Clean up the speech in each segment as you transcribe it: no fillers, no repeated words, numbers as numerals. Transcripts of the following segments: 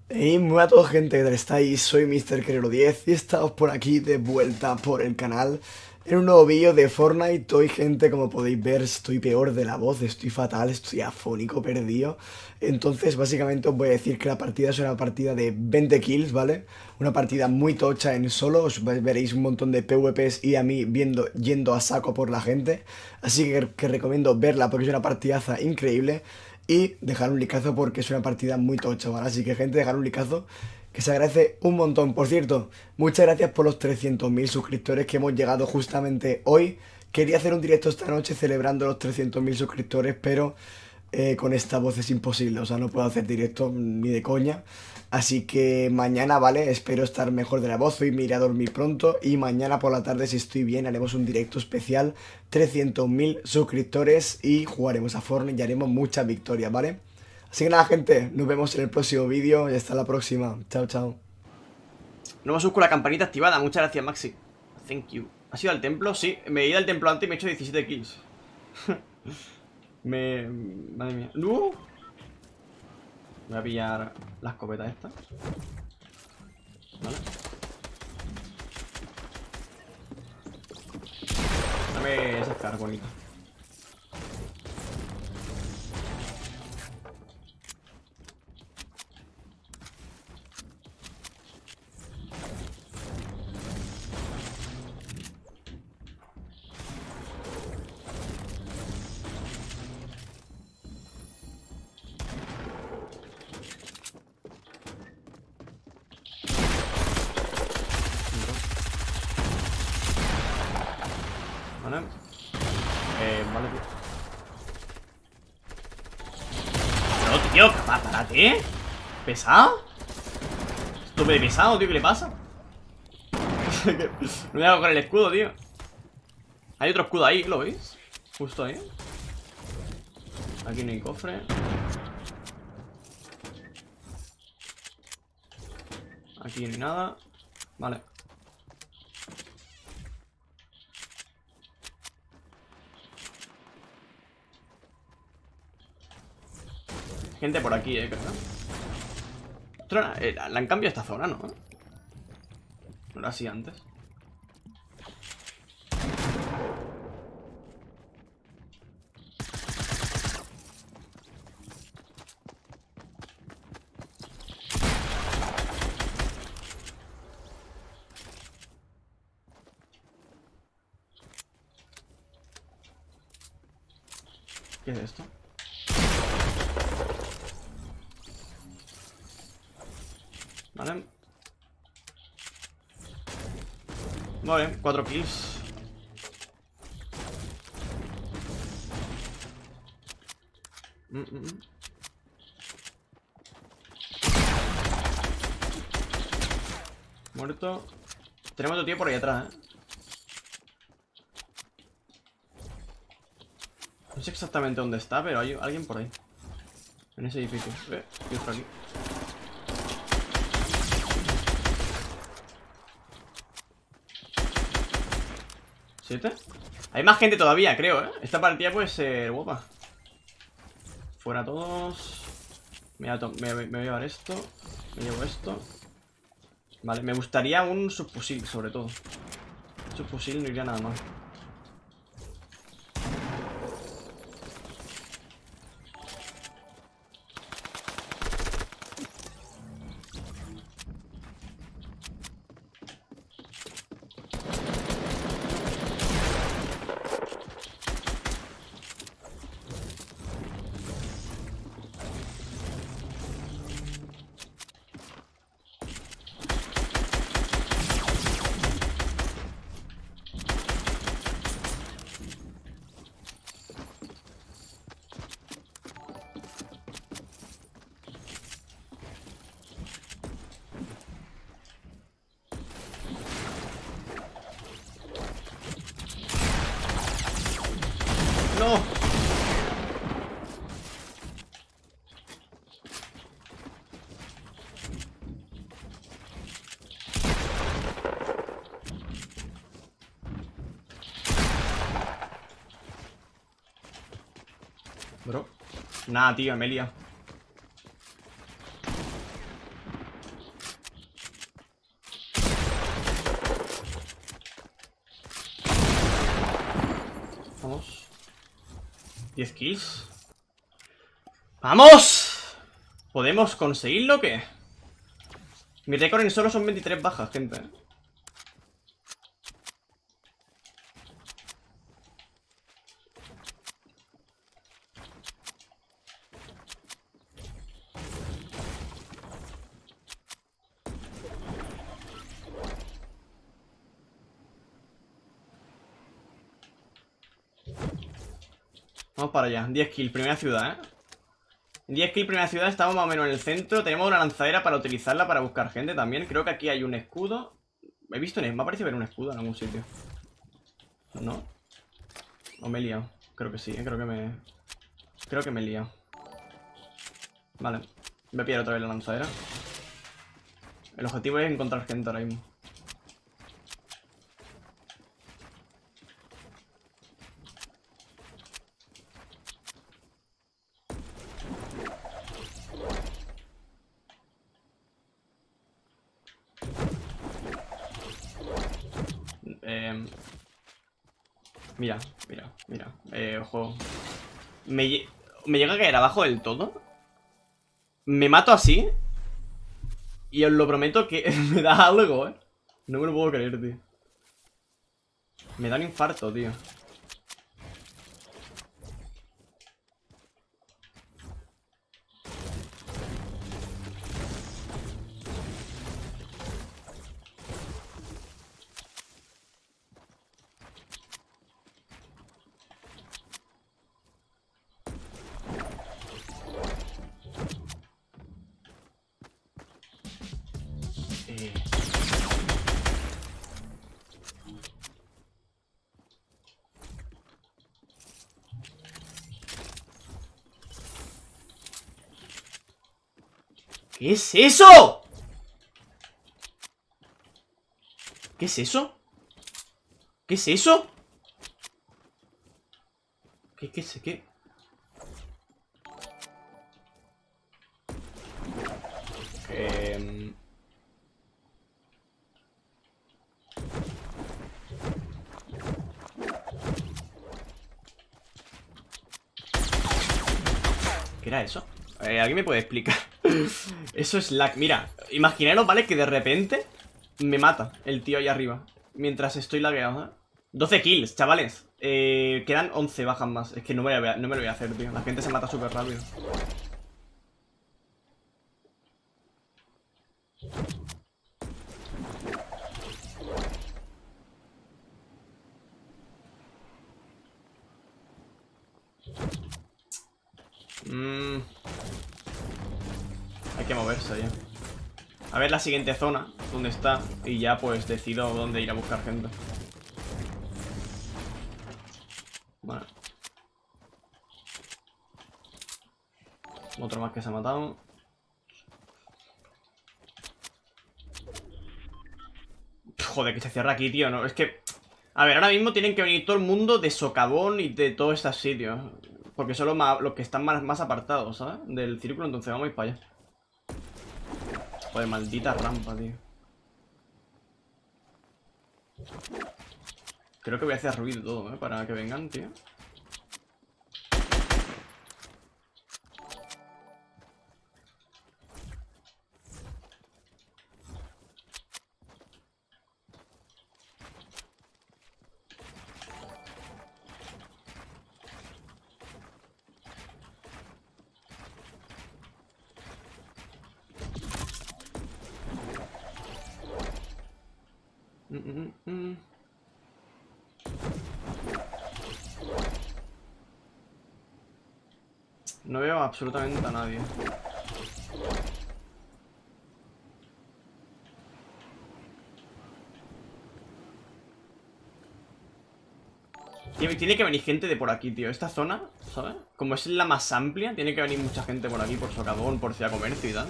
Hey, muy a todos gente, ¿qué tal estáis? Soy Mr. Querero 10 y estamos por aquí de vuelta por el canal en un nuevo vídeo de Fortnite. Hoy gente, como podéis ver, estoy peor de la voz, estoy fatal, estoy afónico, perdido. Entonces básicamente os voy a decir que la partida es una partida de 20 kills, ¿vale? Una partida muy tocha en solo, veréis un montón de PvPs y a mí yendo a saco por la gente. Así que recomiendo verla porque es una partidaza increíble. Y dejar un likeazo porque es una partida muy tocha, ¿vale? Así que gente, dejar un likeazo que se agradece un montón. Por cierto, muchas gracias por los 300.000 suscriptores que hemos llegado justamente hoy. Quería hacer un directo esta noche celebrando los 300.000 suscriptores, pero con esta voz es imposible, o sea, no puedo hacer directo ni de coña. Así que mañana, ¿vale? Espero estar mejor de la voz, hoy me iré a dormir pronto y mañana por la tarde, si estoy bien, haremos un directo especial, 300.000 suscriptores y jugaremos a Fortnite y haremos muchas victorias, ¿vale? Así que nada, gente, nos vemos en el próximo vídeo y hasta la próxima. Chao, chao. No me con la campanita activada, muchas gracias, Maxi. Thank you. ¿Has ido al templo? Sí, me he ido al templo antes y me he hecho 17 kills. Madre mía. ¡No! Voy a pillar la escopeta esta. Vale. Dame esa escar bonita. Vale. Vale, tío. No, tío, párate. ¿Pesado? Estuve pesado, tío, ¿qué le pasa? No me hago con el escudo, tío. Hay otro escudo ahí, ¿lo veis? Justo ahí. Aquí no hay cofre. Aquí no hay nada. Vale. Gente por aquí, creo. La han cambiado esta zona, ¿no? No era así antes. ¿Qué es esto? Vale. Vale, 4 kills. Muerto. Tenemos otro tío por ahí atrás, No sé exactamente dónde está, pero hay alguien por ahí. En ese edificio. Y otro aquí. ¿7? Hay más gente todavía, creo, Esta partida puede ser guapa. Fuera todos. Me voy a llevar esto. Me llevo esto. Vale, me gustaría un subfusil, sobre todo. Subfusil no iría nada mal. ¡No! Bro. Nada, tío, me he liado. 10 kills. ¡Vamos! ¿Podemos conseguirlo o qué? Mi récord en solo son 23 bajas, gente. Vamos para allá, 10 kills, primera ciudad, 10 kills, primera ciudad, estamos más o menos en el centro. Tenemos una lanzadera para utilizarla para buscar gente también. Creo que aquí hay un escudo. Me ha parecido ver un escudo en algún sitio. ¿No? ¿O me he liado? Creo que sí, creo que me he liado. Vale, voy a pillar otra vez la lanzadera. El objetivo es encontrar gente ahora mismo. Mira. Ojo. Me llega a caer abajo del todo. Me mato así. Y os lo prometo que me da algo, No me lo puedo creer, tío. Me da un infarto, tío. ¿Qué es eso? ¿Qué es eso? ¿Qué es eso? ¿Qué es? ¿Qué? ¿Qué era eso? ¿Alguien me puede explicar? Eso es lag. Mira, imaginaros, ¿vale? Que de repente me mata el tío ahí arriba mientras estoy lagueado, 12 kills, chavales. Quedan 11 bajas más. Es que no me lo voy a hacer, tío. La gente se mata súper rápido. Hay que moverse ya. A ver la siguiente zona, dónde está. Y ya pues decido dónde ir a buscar gente. Vale. Otro más que se ha matado. Joder, que se cierra aquí, tío, ¿no? Es que... A ver, ahora mismo tienen que venir todo el mundo de Socavón y de todos estos sitios. Porque son los que están más apartados, ¿sabes? Del círculo, entonces vamos a ir para allá. Joder, maldita rampa, tío. Creo que voy a hacer ruido todo, para que vengan, tío. No veo absolutamente a nadie. Tiene que venir gente de por aquí, tío. Esta zona, ¿sabes? Como es la más amplia, tiene que venir mucha gente por aquí, por Socavón, por Ciudad Comercio y tal.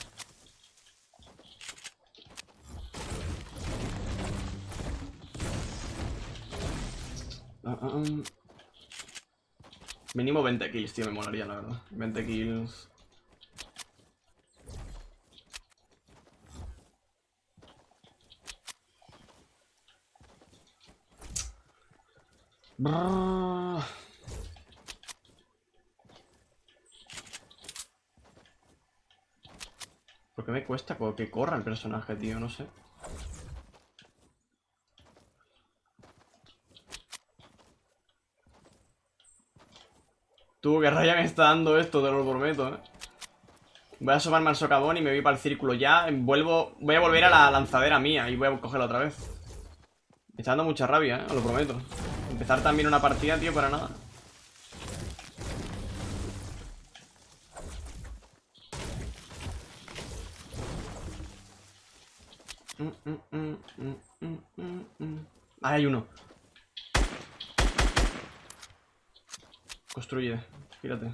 Mínimo 20 kills, tío, me molaría, la verdad. 20 kills. ¿Por qué me cuesta que corra el personaje, tío? No sé. Tú, qué raya me está dando esto, te lo prometo, ¿eh? Voy a asomarme al socavón y me voy para el círculo ya. Voy a volver a la lanzadera mía y voy a cogerla otra vez. Me está dando mucha rabia, ¿eh? Os lo prometo. Empezar también una partida, tío, para nada. Ahí hay uno. Construye, gírate.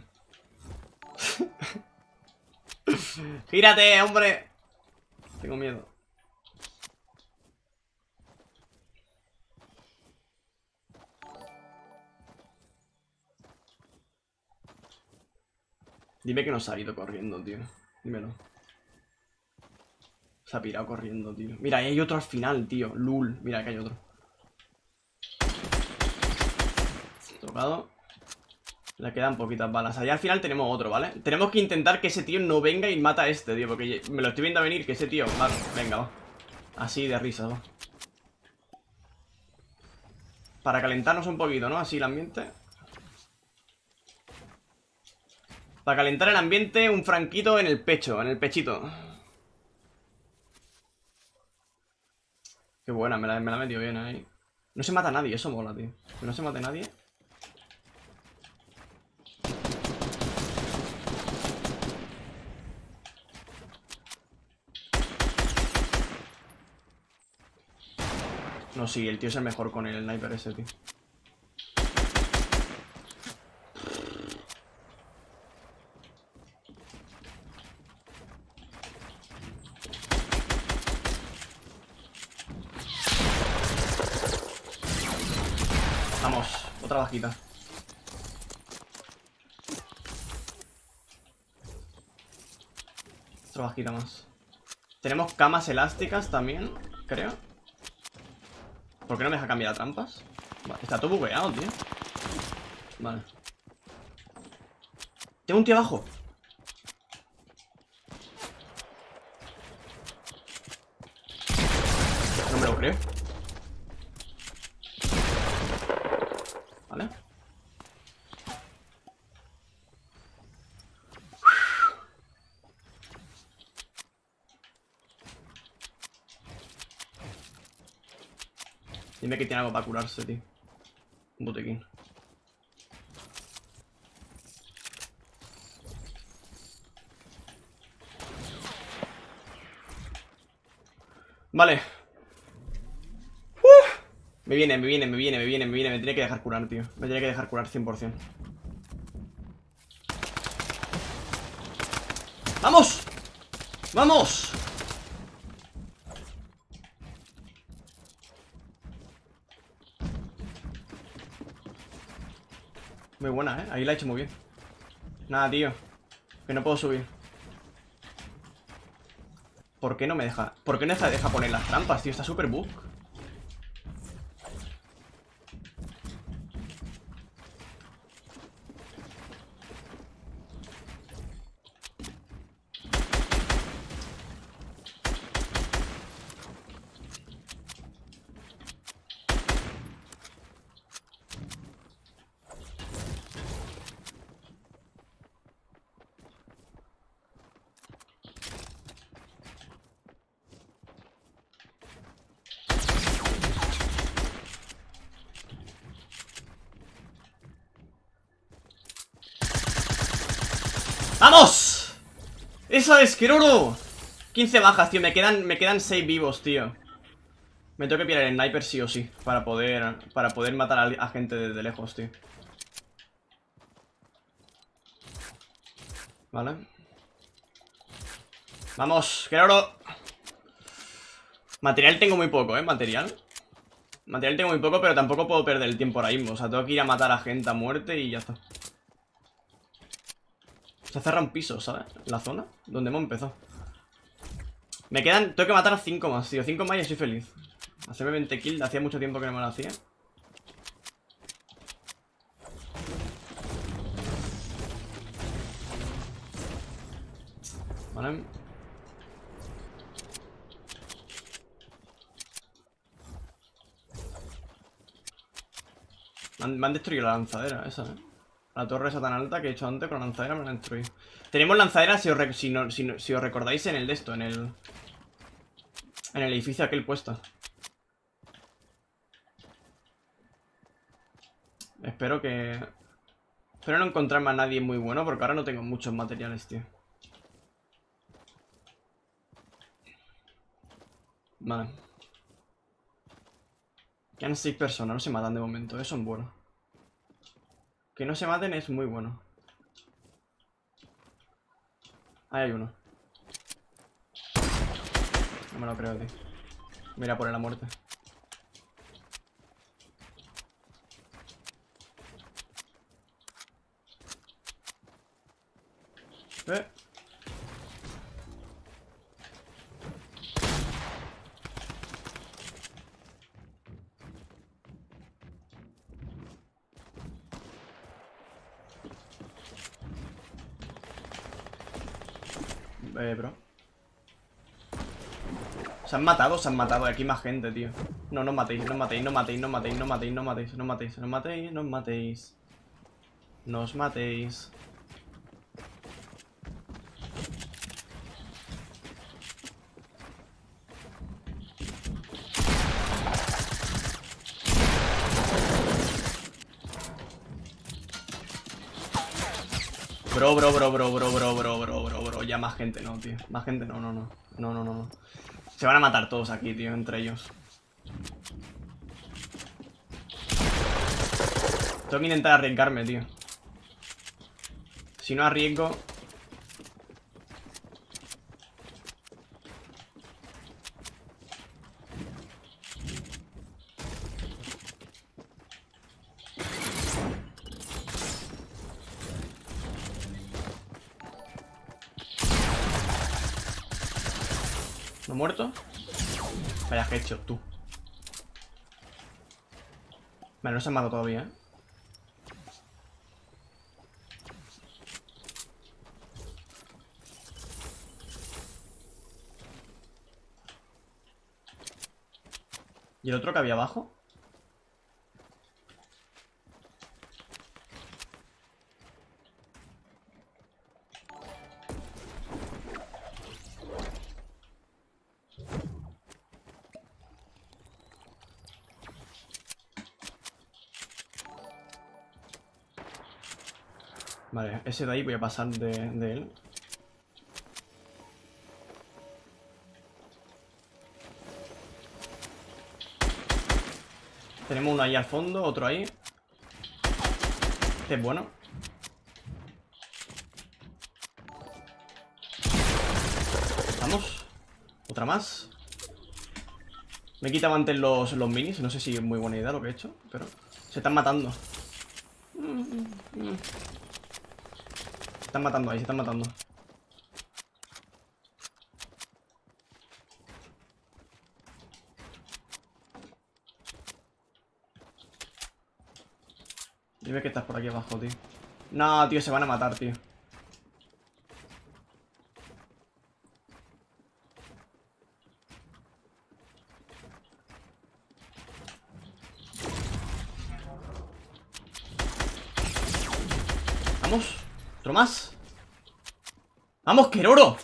¡Gírate, hombre! Tengo miedo. Dime que no se ha ido corriendo, tío. Dímelo. Se ha pirado corriendo, tío. Mira, ahí hay otro al final, tío. Lul. Mira, que hay otro. Tocado. Le quedan poquitas balas. Allá al final tenemos otro, ¿vale? Tenemos que intentar que ese tío no venga y mata a este, tío. Porque me lo estoy viendo venir que ese tío... Vale, venga, va. Así de risa, va. Para calentarnos un poquito, ¿no? Así el ambiente. Para calentar el ambiente, un franquito en el pecho, en el pechito. Qué buena, me la he metido bien ahí. No se mata a nadie, eso mola, tío. Que no se mate a nadie. No, sí, el tío es el mejor con el sniper ese, tío. Vamos, otra bajita. Otra bajita más. Tenemos camas elásticas también, creo. ¿Por qué no me deja cambiar a trampas? Vale, está todo bugueado, tío. Vale. Tengo un tío abajo. No me lo creo. Vale. Dime que tiene algo para curarse, tío. Un botequín. Vale. Me viene. Me tiene que dejar curar, tío. Me tiene que dejar curar 100%. ¡Vamos! ¡Vamos! Muy buena, ¿eh? Ahí la he hecho muy bien. Nada, tío. Que no puedo subir. ¿Por qué no me deja? ¿Por qué no deja poner las trampas, tío? Está súper bug. ¡Vamos! ¡Eso es, Kiruru! 15 bajas, tío. Me quedan 6 vivos, tío. Me tengo que pillar el sniper sí o sí. Para poder matar a gente desde lejos, tío. Vale. ¡Vamos, Kiruru! Material tengo muy poco, Material tengo muy poco, pero tampoco puedo perder el tiempo ahora mismo. O sea, tengo que ir a matar a gente a muerte y ya está. Se cerra un piso, ¿sabes? La zona donde hemos empezado. Me quedan... Tengo que matar a 5 más, tío. 5 más y estoy feliz. Hacerme 20 kills. Hacía mucho tiempo que no me lo hacía. Vale. Me han destruido la lanzadera esa, La torre esa tan alta que he hecho antes con la lanzadera me la han destruido. Tenemos lanzadera si os recordáis en el de esto, en el edificio aquel puesto. Espero no encontrarme a nadie muy bueno porque ahora no tengo muchos materiales, tío. Vale. Quedan 6 personas, no se matan de momento, eso es bueno. Que no se maten es muy bueno. Ahí hay uno. No me lo creo, tío. Mira por la muerte. Bro. Se han matado. Aquí hay más gente, tío. No, no os matéis, no os matéis, no os matéis, no os matéis, no os matéis, no os matéis, no os matéis, no os matéis, no os matéis. No os matéis. Bro. Ya más gente no, tío. Más gente no. No. Se van a matar todos aquí, tío, entre ellos. Tengo que intentar arriesgarme, tío. Si no arriesgo... ¿No he muerto? Vaya headshot, tú. Vale, no se han matado todavía, ¿eh? ¿Y el otro que había abajo? Vale, ese de ahí voy a pasar de él. Tenemos uno ahí al fondo, otro ahí. Este es bueno. Vamos. Otra más. Me he quitado antes los minis. No sé si es muy buena idea lo que he hecho, pero se están matando. Se están matando ahí, se están matando. Dime que estás por aquí abajo, tío. No, tío, se van a matar, tío. Vamos. Otro más. ¡Vamos, Keroro!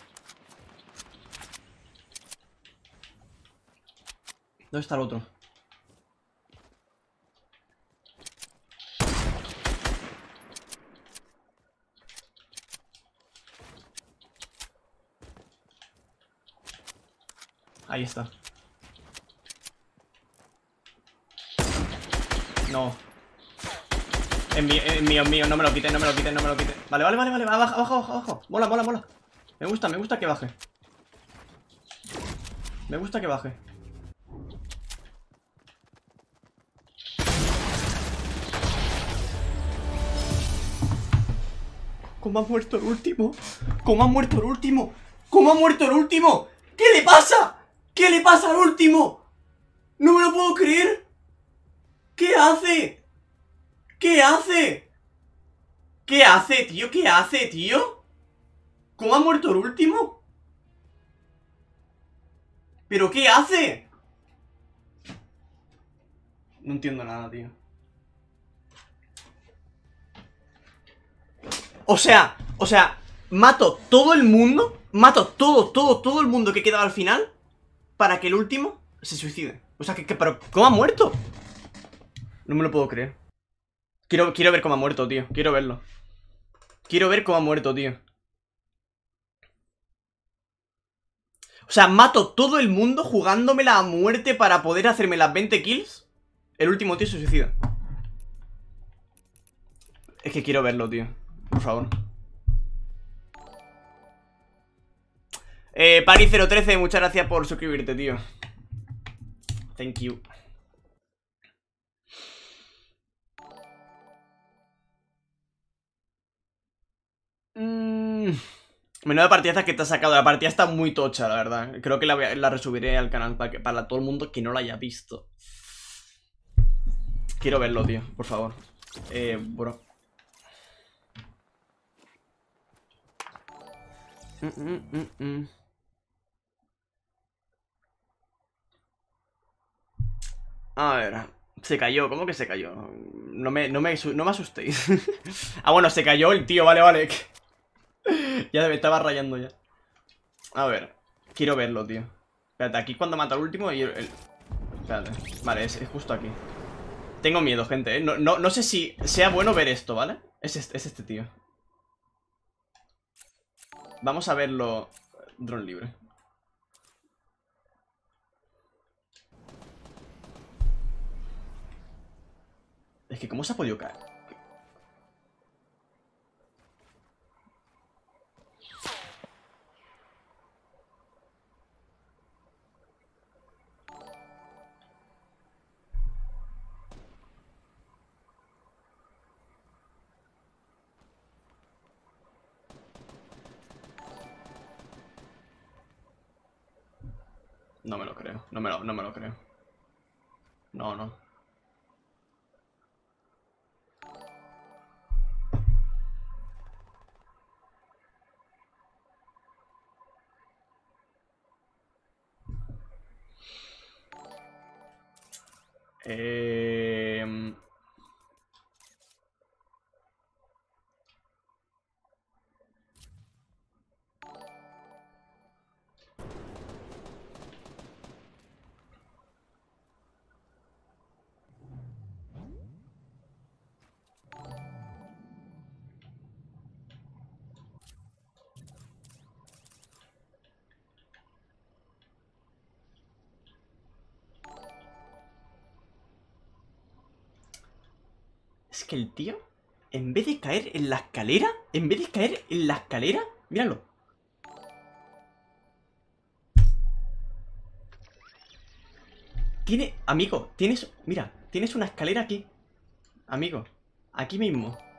¿Dónde está el otro? Ahí está. No. Es mío, no me lo quite, no me lo quite, no me lo quite. Vale, abajo. Mola. Me gusta que baje. Me gusta que baje. ¿Cómo ha muerto el último? ¿Cómo ha muerto el último? ¿Cómo ha muerto el último? ¿Qué le pasa? ¿Qué le pasa al último? ¡No me lo puedo creer! ¿Qué hace? ¿Qué hace? ¿Qué hace, tío? ¿Qué hace, tío? ¿Cómo ha muerto el último? ¿Pero qué hace? No entiendo nada, tío. O sea, mato todo el mundo. Mato todo el mundo que quedaba al final para que el último se suicide. O sea, pero ¿cómo ha muerto? No me lo puedo creer. Quiero ver cómo ha muerto, tío. Quiero verlo. Quiero ver cómo ha muerto, tío. O sea, mato todo el mundo jugándomela a muerte para poder hacerme las 20 kills. El último tío se suicida. Es que quiero verlo, tío. Por favor. Pari013, muchas gracias por suscribirte, tío. Thank you. Menuda partidaza que te has sacado. La partida está muy tocha, la verdad. Creo que la resubiré al canal para todo el mundo que no la haya visto. Quiero verlo, tío, por favor. Bro. A ver. Se cayó, ¿cómo que se cayó? No me asustéis. Ah, bueno, se cayó el tío, vale. Ya me estaba rayando ya. A ver, quiero verlo, tío. Espérate, aquí cuando mata al último y Espérate, vale, es justo aquí. Tengo miedo, gente, ¿eh? No sé si sea bueno ver esto, ¿vale? Es este tío. Vamos a verlo. Dron libre. Es que ¿cómo se ha podido caer? No me lo creo, no me lo creo. No. Es que el tío, en vez de caer en la escalera, míralo. Amigo, tienes una escalera aquí. Amigo, aquí mismo.